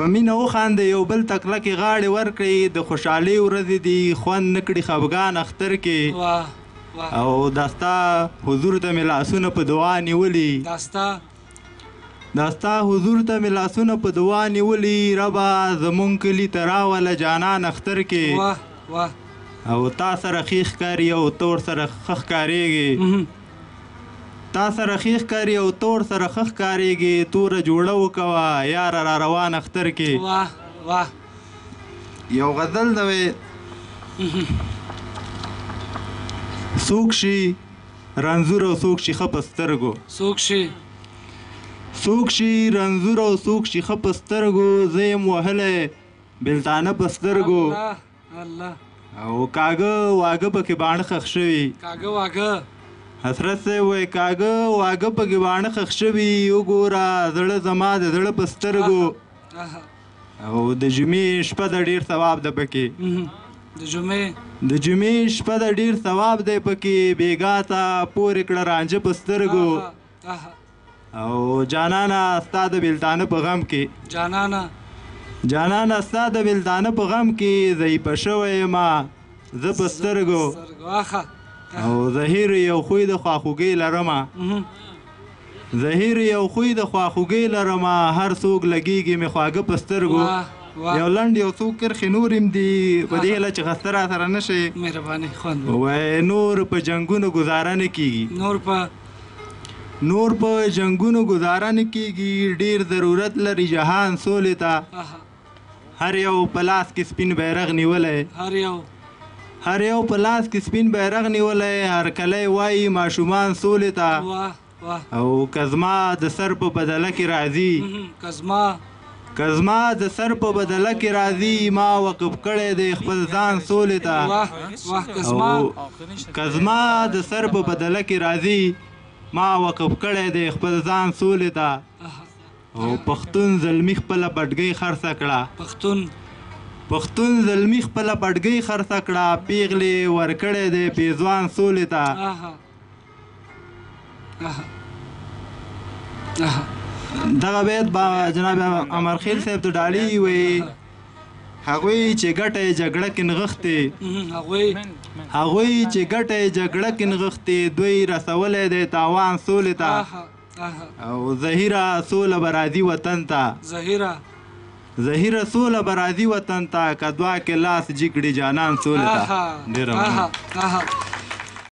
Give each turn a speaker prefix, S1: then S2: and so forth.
S1: په مینه وخانده یو بل تکلکې غاړې ورکړئ د خوشحالۍ ورځې دي خوند نه کړي خفګان اختر کې او دا ستا حضور ته مې لاسونه په دعا نیولي دا ستا حضور ته مې لاسونه په دعا نیولي ربه زمونږ کلي ته راوله جانان اختر کې او تا سره ښې ښکاري او ته ورسره ښه ښکارېږې تا سره ښې ښکاري او ته ورسره ښه ښکارېږې توره جوړه وکوه یاره را روان اختر کې یو غزل دی څوک شي رنځور او څوک شي ښه په سترګو څوک شي رنځور او څوک شي ښه په سترګو زه یم وهلی بېلتانه په سترګو او کاږه واږه پکې باڼه ښخ شوي حسرت صاحب وایي کاږه واږه پکې باڼه ښخ شوي وګوره زړه زما د زړه په سترګو او د جمعې شپه د ډېر ثواب ده پکې د جمعې شپه د ډېر ثواب دی پکې بېګا ته پورې کړه رانجه په سترګو او جانانه ستا د بېلتانه په غم کې جانانه ستا د بېلتانه په غم کې ضعیفه شوی یمه زه په سترګو او زهیر یو خوی د خواخوږۍ لرمه زهیر یو خوی د خواخوږۍ لرمه هر څوک لګېږي مې خواږه په سترګو یو لنډ یو څو کرښې نور هم دي په دې هیله چې خسته را سره نه شي وایي نور په جنګونو ګزاره نه کېږي نور په جنګونو ګزاره نه کېږي ډېر ضرورت لري جهان سولې ته هر یو په لاس کې سپین بیرغ نیولی هر یو په لاس کې سپین بیرغ نیولی هر کلی وایي ماشومان سولې ته او که زما د سر په بدله کې راځي که زما د سر په بدله کې راځي ما وقف کړی دی خپل ځان سولې ته او که زما د سر په بدله کې راځي ما وقف کړی دی خپل ځان سولې ته او پښتون زلمي خپله پټګۍ خرڅه کړه پښتون زلمي خپله پټګۍ خرڅه کړه پیغلې ورکړی دی پیزوان سولې ته دغه بیت با جناب امرخیل صاحب ته ډالۍ وی هغوی چې ګټه یې جګړه کې نغښتې هغوی چې ګټه یې جګړه کې نغښتې دوی رسولی دی تاوان سولې ته او زهیره سوله به راځي وطن ته زهیره سوله به راځي وطن ته که دوه کې لاس جګ کړي جانان سولې ته ډېره